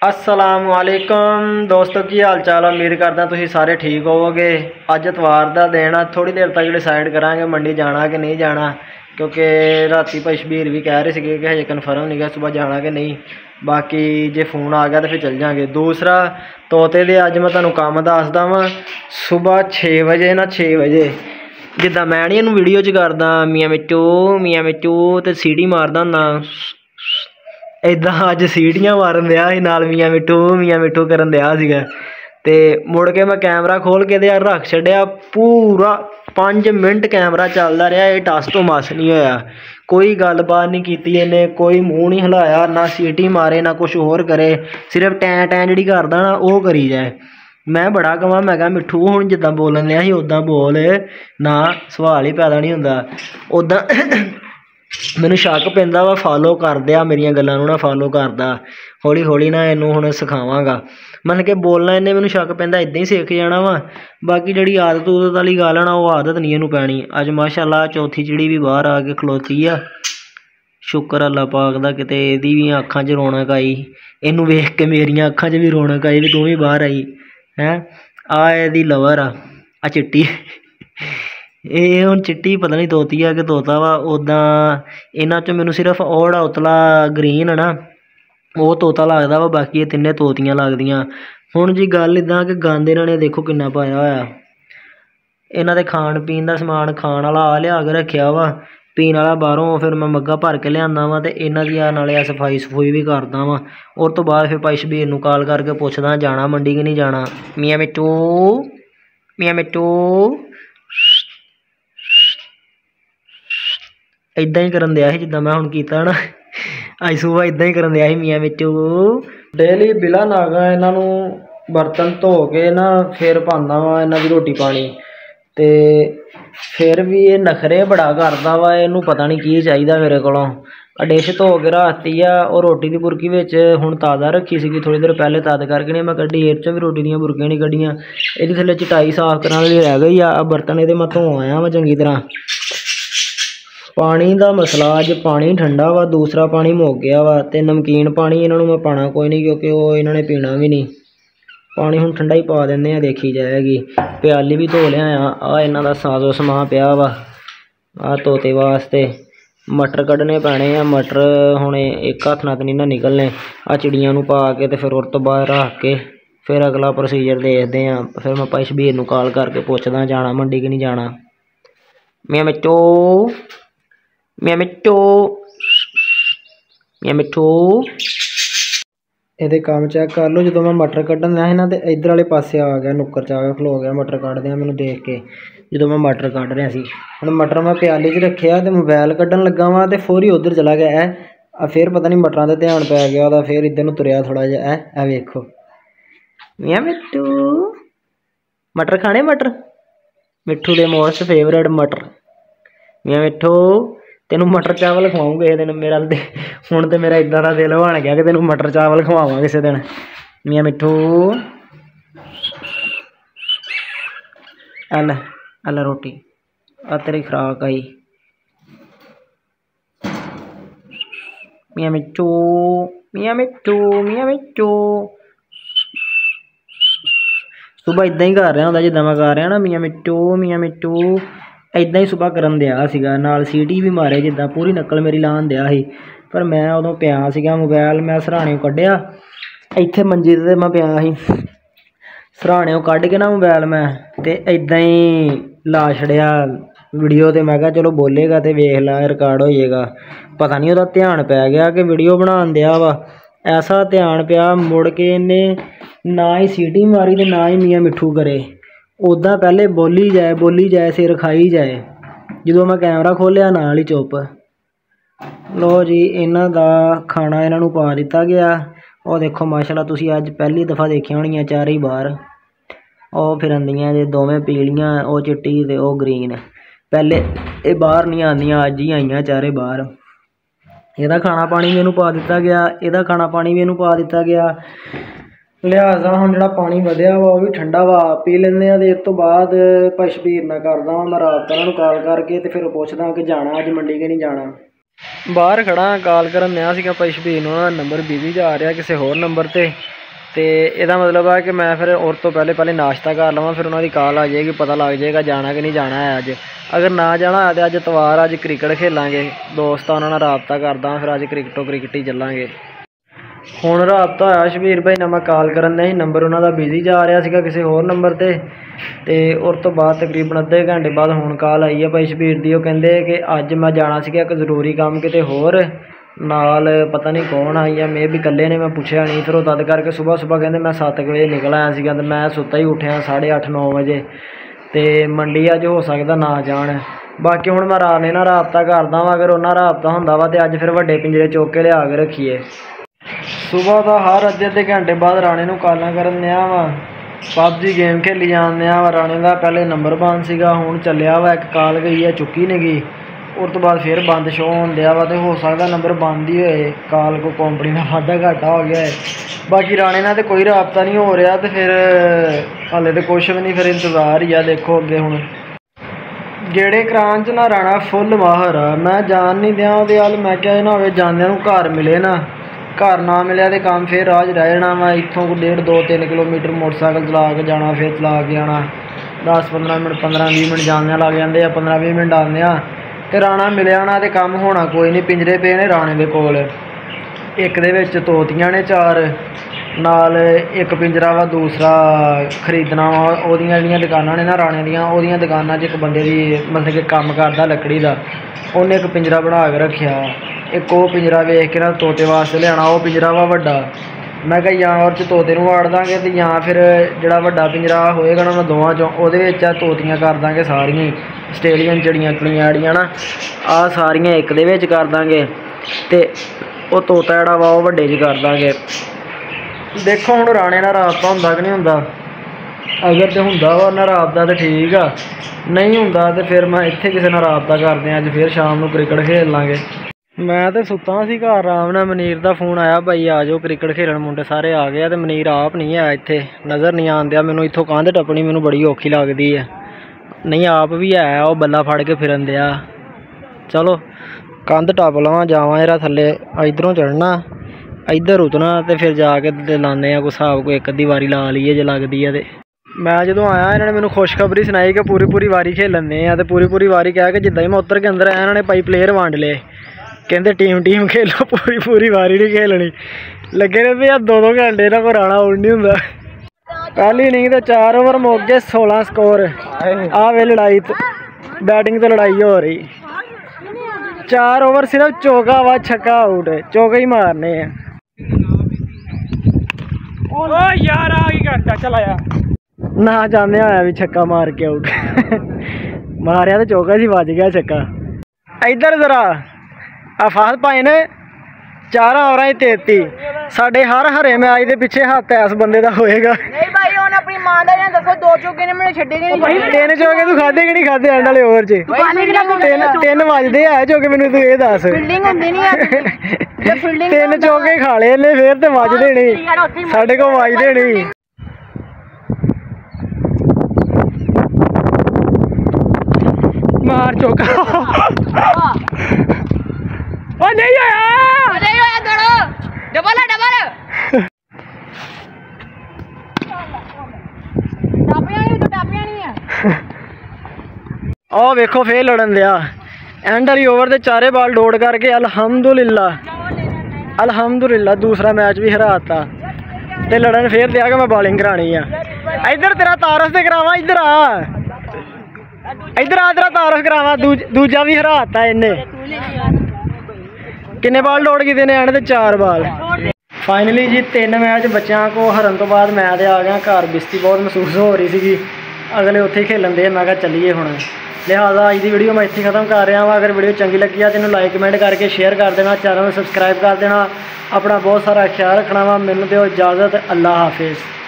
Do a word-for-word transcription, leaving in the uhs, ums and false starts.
असलामुअलैकुम दोस्तों की हाल चाल। उम्मीद करदा तुसीं सारे ठीक होवोगे। अज इतवार का दिन आ, थोड़ी देर तक डिसाइड करांगे मंडी जाना कि नहीं जाना, क्योंकि राती भाई शबीर भी कह रहे थे कि हजे कन्फर्म नहीं गया सुबह जाना कि नहीं। बाकी जे फोन आ गया तो फिर चल जाएंगे। दूसरा तोते दे अज मैं तुहानूं काम दसदा वां। सुबह छे बजे ना छे बजे जिद्दां मैं नहीं इहनूं वीडियो च करदा मियाँ मिट्टू मियाँ मिट्टू ते सीटी मारदा हुंदा, इदा अज सीटियां मारन दिया ही नाल मियाँ मिट्टू मियाँ मिट्टू करन दिया सीगा। ते मुड़ के मैं कैमरा खोल के यार रख छड्डिया। पूरा पाँच मिनट कैमरा चलदा रहा, ये टस तो मस नहीं होया। कोई गलबात नहीं की इन्हें, कोई मूँह नहीं हिलाया, ना सीटी मारे ना कुछ होर करे, सिर्फ टैं टैं जिहड़ी करदा ना वो करी जाए। मैं बड़ा कहा मैं कहा मिट्ठू हुण जिद्दां बोलन दिया ही उदां बोल ना, सवाल ही पैदा नहीं हुंदा। उदां मैनूं शक पैंदा वा फॉलो कर दिया मेरियां गल्लां नूं ना फॉलो करदा। हौली हौली ना इनू हुण सिखावांगा। मन के बोलना इन्हें मैनूं शक पैंदा इदां ही सीख जाना वा। बाकी जिहड़ी आदत उदत वाली गल है ना वो आदत नहीं इनू पैनी। अज माशाअल्लाह चौथी चिड़ी भी बाहर आके खलोती आ। शुक्र अल्लाह पाक दा, किते इहदी भी अखां च रौनक आई। इनू वेख के मेरियां अखां च भी रौनक आई भी तूं भी बाहर आई है। आ इहदी लवर आ, आ चिट्टी ये हुण चिट्टी पता नहीं तोती आ कि तोता वा। उदां इन्हां चों मैनूं सिर्फ ओड़ा उतला ग्रीन है ना वो तोता लगदा वा, बाकी ये तिन्ने तोतियां लगदियां। हुण जी गल इदां कि गंद इन्हां ने देखो किन्ना पाया होया। इन्हां दे खाण पीण दा समान खाण वाला आ लिया के रखिया वा, पीण वाला बाहरों फिर मैं मग्गा भर के लिआंदा वा। ते इन्हां दी नाले सफाई सफूई भी करदा वा। उस तो बाद फिर भाई शबीर नूं कॉल करके पुछदा जाना मंडी कि नहीं जाना। मियाँ मिट्टू मियाँ मिट्टू इदां ही करन दिया जिद्दां मैं हुण कीता ना, अज सुबह इदां ही करन दिया मियाँ मिट्टू। डेली बिला नागा इन्हां नूं बर्तन धो के ना फिर पांदा वा इन्हां दी रोटी पानी। ते फिर भी ये नखरे बड़ा करदा वा, इनू पता नहीं की चाहिदा मेरे कोलों। डिश धो के रखती आ और रोटी की बुरकी विच हुण ताज़ा रखी सी थोड़ी देर पहले, तद करके नहीं मैं कड्ढी। इस च भी रोटी दियां बुरकियां नहीं कड्ढियां। इहदी थल्ले चटाई साफ करन वाली रह गई आ। बर्तन इहदे मैं धो आया वा चंगी तरह। पानी का मसला अज पानी ठंडा वा, दूसरा पानी मुक गया वा। ते नमकीन पानी इन्हां नूं मैं पाना कोई नहीं, क्योंकि वो इन्हां ने पीना भी नहीं। पानी हुण ठंडा ही पा दिंदे आ, देखी जाएगी। प्याली भी धो लिया आ। इन्हां दा साजो समान पिया वा आ तोते वास्ते। मटर कड्ढने पैणे आ। मटर हुण एक हत्थ नाल नहीं ना निकलने। आ चिड़ियां नूं पा के ते फिर उस तो बाद रख के फिर अगला प्रोसीजर देखते हैं। फिर मैं भाई शबीर नूं कॉल करके पुछदा जाना मंडी कि नहीं जाना। मियाँ मिट्टू मियाँ मिट्टू मियाँ मिट्टू ਇਹਦੇ काम चेक कर लो। जो मैं मटर कढ़न दिया ना तो इधर वाले पासे आ गया, नुक्कर च आ गया खलो गया मटर कढ़दे मैनू देख के। जो मैं मटर कढ़ रहा सी हम मटर मैं प्याली च रखिया तो मोबाइल कढ़न लगा वा तो फौरी उधर चला गया है। फिर पता नहीं मटरां दा ध्यान पै गया वह, फिर इधर नूं तुरिया थोड़ा जिहा है। ए वेखो मियाँ मिट्टू मटर खाने, मटर मिट्ठू दे मोस्ट फेवरेट मटर। मियाँ मिट्ठू तेनू मटर चावल खवाऊँ किसी दिन। मेरा हुण तो मेरा इदां दा दिल बन गया कि तेनू मटर चावल खवावां किसी दिन। मियाँ मिट्ठू अल अल रोटी आ तेरी खुराक आई। मियाँ मिट्ठू मियाँ मिट्ठू मियाँ मिट्ठू सुबह इदां ही कर रहा होंदा जिद्दां मैं कर रहा ना मियाँ मिट्टू मियाँ मिट्टू। इदां ही सुबह करन दिया सीगा, नाल सीटी भी मारे जिद्दां पूरी नकल मेरी लान दिया ही। पर मैं उदों पिया सीगा, मोबाइल मैं सराहने कढ़िया इत्थे मंजी ते मैं पिया ही। सराहने कढ़ के ना मोबाइल मैं ते इदां ही ला छड़िया वीडियो। ते मैं कहा चलो बोलेगा तो वेख ला रिकॉर्ड हो जाएगा। पता नहीं उहदा ध्यान पै गया कि वीडियो बनान दिया वा। ऐसा ध्यान पिया मुड़ के इन्हें ना ही सीटी मारी ते ना ही मियाँ मिट्ठू करे। उदा पहले बोली जाए बोली जाए सिर खाई जाए। जो मैं कैमरा खोलिया नाल ही चुप। लो जी इन्हां दा खाना इन्हां नूं पा दिता गया। और देखो माशाअल्लाह तुसीं अज पहली दफ़ा देखिया होणियां चारे ही बाहर ਉਹ ਫਿਰੰਦੀਆਂ जे दोवें पीलियां ਉਹ चिट्टी ते ਉਹ ग्रीन। पहले ये बाहर नहीं आंदियां, अज ही आईयां चारे बाहर। ਇਹਦਾ खाना पानी भी इनू पा दिता गया, ਇਹਦਾ खाना पानी भी इनू पा दिता गया। लिहाजा हम जो पानी वधिया वा वह भी ठंडा वा पी लेंदे आ। इस तो बाद भाई शबीर नाल करदा मैं रात उन्हां नूं कॉल करके तो फिर पुछदा कि जाना अज मंडी कि नहीं जाना। बाहर खड़ा कॉल करन दिया सीगा भाई शबीर नूं, उहदा नंबर बिजी जा रहा किसी होर नंबर ते ते इहदा मतलब है कि मैं फिर और तो पहले पहले नाश्ता कर लवां, फिर उन्होंने कॉल आ जाएगी, पता लग जाएगा जाना कि नहीं जाना है अज। अगर ना जाना है तो अज इतवार, अज क्रिकेट खेलांगे, दोस्त उन्होंने नाल राबता करदा, फिर अज क्रिकेटों क्रिकेट ही चलांगे। हुण राबता होया शबीर भाई नाल मैं कॉल करन दिया, नंबर उन्होंने बिजी जा रहा सीगा किसी होर नंबर ते ते उस तो बाद तकरीबन अद्धे घंटे बाद हुण कॉल आई है भाई शबीर दी। ओह कहंदे कि अज मैं जाना सीगा एक जरूरी काम किते होर, नाल पता नहीं कौन आई है, मे भी कल्ले ने, मैं पुछया नहीं। फिर तद करके सुबह सुबह कहते मैं सत्त बजे निकल आया सीगा, ते मैं सुत्ता ही उठिया साढ़े अठ नौ बजे, तो मंडी अज हो सकता ना जान। बाकी हुण मैं राणे नाल राबता करदा वां, अगर उन्हां राबता हुंदा वा ते अज फिर वड्डे पिंजरे चुक के लिया के रखीए। सुबह का हर अद्धे अद्धे घंटे बाद राणे नूं कॉलां करन दिया वा, पबजी गेम खेली जान दिया वा। राणे का पहले नंबर बंद सीगा, हुण चलिया वा, एक कॉल गई है चुकी नहीं गई, उस तो बाद फिर बंद शो होन दिया वा, तो हो सकता नंबर बंद ही होए, कॉल को कंपनी का वाधा घाटा हो गया है। बाकी राणे नाल तो कोई राबता नहीं हो रहा, तो फिर हाले तो कुछ भी नहीं, फिर इंतज़ार ही है, देखो अगे हुण गेड़े करान च ना राणा फुल माहर आ। मैं जान नहीं दिया ਉਹਦੇ ਵੱਲ, मैं क्या ना होवे जांदिਆਂ ਨੂੰ घर मिले ना, घर ना मिले तो काम फिर राह रह जाना वा। इत्थों को डेढ़ दो तीन किलोमीटर मोटरसाइकिल चला के जाना, फिर चला के आना, दस पंद्रह मिनट पंद्रह भी मिनट जाने लग जाते हैं, पंद्रह भी मिनट आने तो राणा मिलिया ना, तो काम होना कोई नहीं। पिंजरे पे ने राणे दे कोल, एक दे विच तोतियां ने चार, नाल एक पिंजरा वा दूसरा खरीदना वा। ओहदियां जिहड़ियां दुकानां ने ना राणे दियां, ओहदियां दुकानां च एक बंदे दी मतलब कि काम करदा लकड़ी दा, उन्हें एक पिंजरा बना के रखिया। एक वो पिंजरा वेख के ना तोते वास्ते लियाना, वो पिंजरा वा वड्डा। मैं कहा या और च तोते नूं वाड़ दांगे, तो या फिर जिहड़ा वड्डा पिंजरा होएगा ना उन्हां दोवां चों, ओहदे विच तोतियां कर दांगे सारियां, आस्ट्रेलियन चिड़ियां कुड़ियां जिहड़ियां ना आ सारियां एक दे विच कर दांगे, ते वो तोता जिहड़ा वा वो वड्डे च कर दांगे। देखो हुण राणे नाल राबता हुंदा कि नहीं हुंदा, अगर तो हुंदा वा उन्हां राबता तो ठीक आ, नहीं हुंदा तो फिर मैं इत्थे किसी नाल राबता करदे अज, फिर शाम नूं क्रिकेट खेल लांगे। मैं तो सुत्ता सी घर आराम नाल, मनीर का फोन आया भाई आ जाओ क्रिकेट खेलन, मुंडे सारे आ गए, तो मनीर आप नहीं है इत्थे, नज़र नहीं आन दिया मैनूं। इत्थों कंध टप्पनी मैनूं बड़ी औखी लगदी है, नहीं आप भी है, वो बल्ला फड़ के फिरन दिया। चलो कंध टप लवां, जावां जरा थल्ले, इधरों चढ़ना, इधर उतरना, तो फिर जाके लाने कोई हिसाब, कोई एक अद्धी वारी ला लीए जे लगदी है। तो मैं जो आया इन्होंने मैंने खुशखबरी सुनाई कि पूरी पूरी वारी खेलन दे, तो पूरी पूरी वारी कह के जिद्दां ही मैं उतर के अंदर आया, इन्होंने भाई प्लेयर वंड ले, कहते टीम टीम खेलो, पूरी पूरी वारी नहीं खेलनी। लगे रहते यार दो दो घंटे ना, कोई राणा आउट नहीं होंदा। पहली इनिंग तो चार ओवर मुक गए, सोलह स्कोर। आ वे लड़ाई बैटिंग तो लड़ाई हो रही, चार ओवर सिर्फ चौका वा छक्का आउट, चौके ही मारने हैं। ओ यार आ की करता चला यार ना जाने आया भी छक्का मार के आउट मारिया तो चौका सी बज गया छक्का। इधर जरा आफात भाई ने चार ओवर तेती, साडे हर हरे मैच के पिछे हथ इस बंदे का होएगा। तीन चौके तू खाधे कि नहीं खाधे एंड वाले ओवर च? तीन वजदे है चौके, मैनू तू ये दस। तीन चौके खा ले इन्हें, फिर तो वजदे नहीं, साडे को वजदे नहीं। मार चौका ओ नहीं आया, नहीं आया दौड़ो, डबल है डबल। टापियां नहीं तो टापियां नहीं है। ओ देखो फिर लड़न दिया, एंड वाली ओवर दे चारे बाल डोड़ करके अल्हम्दुलिल्लाह अल्हम्दुलिल्लाह दूसरा मैच भी हराता, ते लड़न फिर दिया कि मैं बॉलिंग करानी है। इधर तेरा तारस ते करावा, इधर आ इधर आ, तेरा तारस करावा, दूज, दूजा भी हराता इन्हें। किन्ने बाल दौड़ गए ने एंड ते चार बाल। फाइनली जी तीन मैच बच्चों को हरन तो बाद मैं आ गया घर, बिस्ती बहुत महसूस हो रही थी, अगले उत्थे ही खेलन दे, मैं कहा चलीए हुण। लिहाजा अज की वीडियो मैं इत्थे खत्म कर रहा वा। अगर वीडियो चंगी लगी है तो इन्हूं लाइक कमेंट करके शेयर कर देना, चैनल में सबसक्राइब कर देना। अपना बहुत सारा ख्याल रखना वा। मैनूं दिओ इजाज़त, अल्लाह हाफिज़।